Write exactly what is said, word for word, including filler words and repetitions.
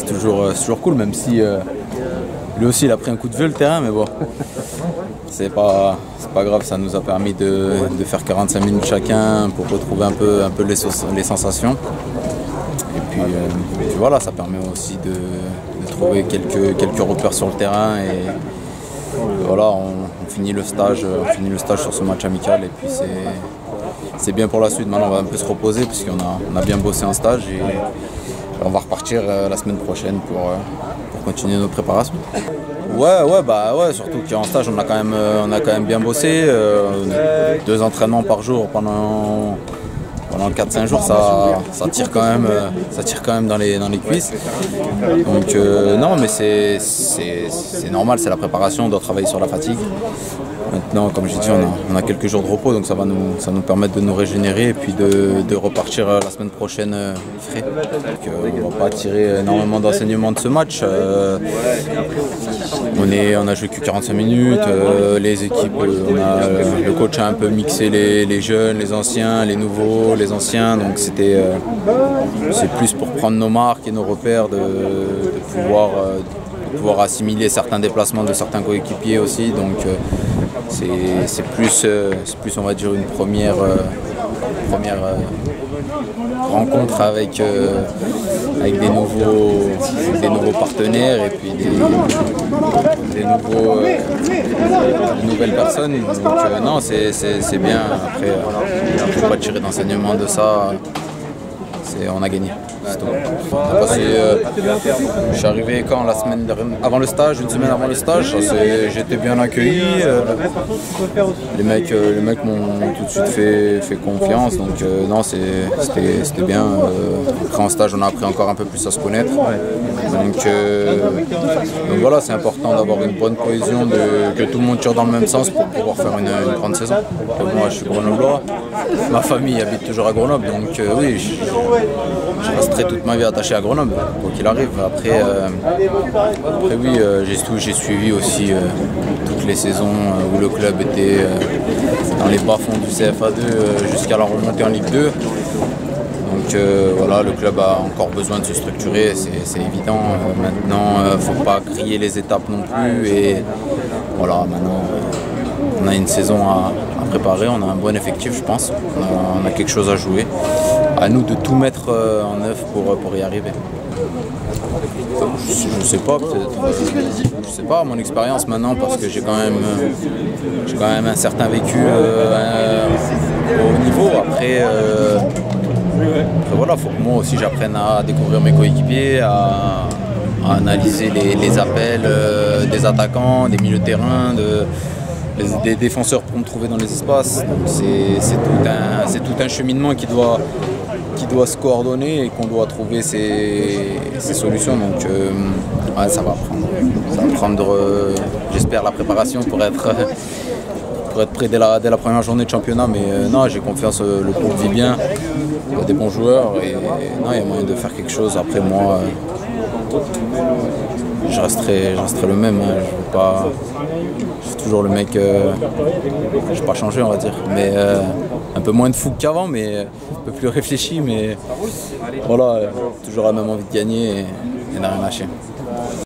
C'est toujours, toujours cool, même si euh, lui aussi il a pris un coup de vieux le terrain, mais bon, c'est pas, c'est pas grave, ça nous a permis de, de faire quarante-cinq minutes chacun pour retrouver un peu, un peu les, les sensations. Et puis, euh, puis voilà, ça permet aussi de, de trouver quelques, quelques repères sur le terrain. Et voilà, on, on, finit le stage, on finit le stage sur ce match amical et puis c'est bien pour la suite. Maintenant on va un peu se reposer puisqu'on a, on a bien bossé en stage et on va repartir la semaine prochaine pour, pour continuer nos préparations. Ouais, ouais, bah ouais, surtout qu'en stage on a quand même, on a quand même bien bossé, euh, deux entraînements par jour pendant, pendant quatre cinq jours, ça, ça, tire quand même, ça tire quand même dans les, dans les cuisses. Donc euh, non, mais c'est normal, c'est la préparation, on doit travailler sur la fatigue. Maintenant, comme j'ai dit, on a, on a quelques jours de repos, donc ça va nous, ça nous permettre de nous régénérer et puis de, de repartir la semaine prochaine frais. Donc, euh, on ne va pas tirer énormément d'enseignements de ce match. Euh, on, est, on a joué que quarante-cinq minutes, euh, les équipes, on a, le coach a un peu mixé les, les jeunes, les anciens, les nouveaux, les anciens, donc c'était euh, c'est plus pour prendre nos marques et nos repères, de, de pouvoir, euh, de pouvoir assimiler certains déplacements de certains coéquipiers aussi. Donc, euh, c'est plus, euh, plus, on va dire, une première, euh, première euh, rencontre avec, euh, avec des, nouveaux, des nouveaux partenaires et puis des, des, nouveaux, euh, des nouvelles personnes. Donc euh, non, c'est bien. Après, il ne faut pas tirer d'enseignement de ça. On a gagné. On a passé, euh, je suis arrivé quand la semaine avant le stage, une semaine avant le stage, j'étais bien accueilli. Euh, les mecs, euh, les mecs m'ont tout de suite fait, fait confiance, donc euh, non, c'était bien. Euh, après en stage, on a appris encore un peu plus à se connaître. Donc, euh, donc voilà, c'est important d'avoir une bonne cohésion, de, que tout le monde tire dans le même sens pour pouvoir faire une, une grande saison. Donc, moi, je suis grenoblois, ma famille habite toujours à Grenoble, donc euh, oui. Je, Je resterai toute ma vie attaché à Grenoble, quoi qu'il arrive. Après, euh, après oui, euh, j'ai suivi aussi euh, toutes les saisons où le club était euh, dans les bas-fonds du C F A deux euh, jusqu'à la remontée en Ligue deux. Donc euh, voilà, le club a encore besoin de se structurer, c'est évident. Euh, maintenant, il euh, ne faut pas crier les étapes non plus. Et voilà, maintenant, euh, on a une saison à, à préparer, on a un bon effectif, je pense. On a, on a quelque chose à jouer. À nous de tout mettre en œuvre pour, pour y arriver. Je ne sais pas, je sais pas, mon expérience maintenant, parce que j'ai quand même, j'ai quand même un certain vécu euh, au niveau. Après, euh, après voilà, faut que moi aussi j'apprenne à découvrir mes coéquipiers, à, à analyser les, les appels euh, des attaquants, des milieux de terrain, de, les, des défenseurs pour me trouver dans les espaces. C'est tout un, c'est tout un cheminement qui doit qui doit se coordonner et qu'on doit trouver ces, ces solutions. Donc euh, ouais, ça va prendre, ça va prendre euh, j'espère, la préparation pour être, pour être prêt dès la, dès la première journée de championnat. Mais euh, non, j'ai confiance, euh, le groupe vit bien, il y a des bons joueurs et, et non, il y a moyen de faire quelque chose. Après moi, euh, je, resterai, je resterai le même. Hein. Je veux pas, je suis toujours le mec, euh, je vais pas changer, on va dire. Mais euh, un peu moins de fou qu'avant, mais un peu plus réfléchi, mais voilà, toujours la même envie de gagner et, et n'a rien lâché.